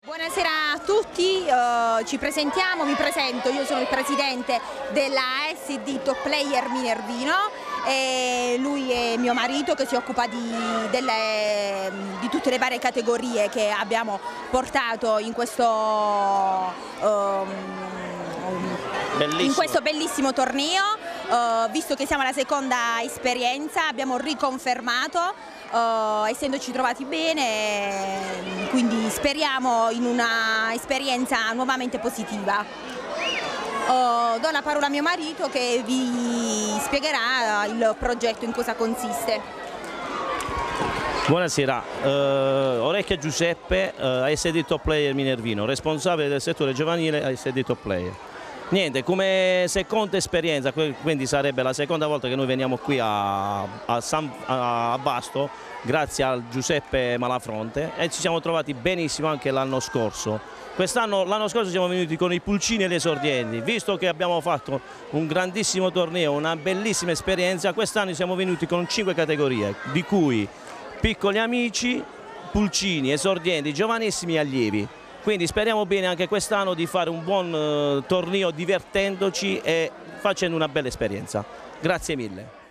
Buonasera a tutti, ci presentiamo, mi presento, io sono il presidente della SD Top Player Minervino e lui è mio marito che si occupa di tutte le varie categorie che abbiamo portato in questo bellissimo torneo. Visto che siamo alla seconda esperienza abbiamo riconfermato, essendoci trovati bene, quindi speriamo in una esperienza nuovamente positiva. Do la parola a mio marito che vi spiegherà il progetto, in cosa consiste. Buonasera, Orecchia Giuseppe, ASD Top Player Minervino, responsabile del settore giovanile ASD Top Player. Niente, come seconda esperienza, quindi sarebbe la seconda volta che noi veniamo qui a Basto, grazie a Giuseppe Malafronte, e ci siamo trovati benissimo anche l'anno scorso. L'anno scorso siamo venuti con i pulcini e gli esordienti, visto che abbiamo fatto un grandissimo torneo, una bellissima esperienza, quest'anno siamo venuti con 5 categorie, di cui piccoli amici, pulcini, esordienti, giovanissimi e allievi. Quindi speriamo bene anche quest'anno di fare un buon torneo divertendoci e facendo una bella esperienza. Grazie mille.